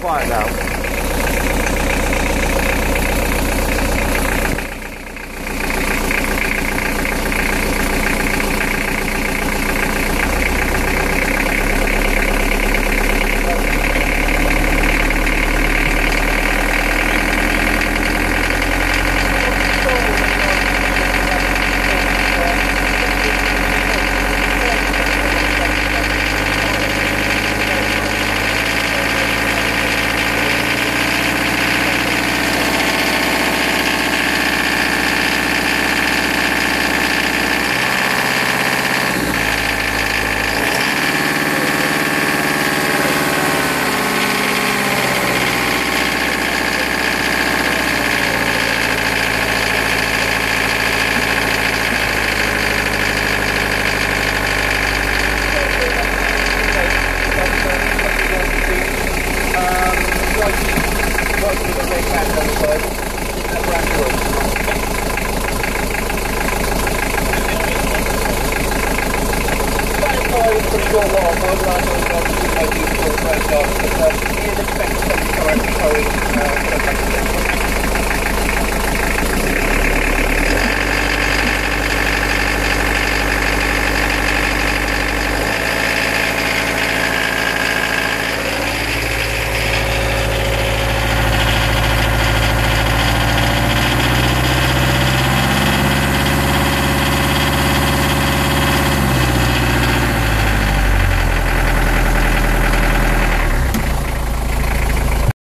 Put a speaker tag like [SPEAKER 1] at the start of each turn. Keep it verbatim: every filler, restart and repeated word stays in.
[SPEAKER 1] quiet now. Pretty short while, so I don't know if you can make use of the breakdown, but um, he is expecting some correct towing uh, for the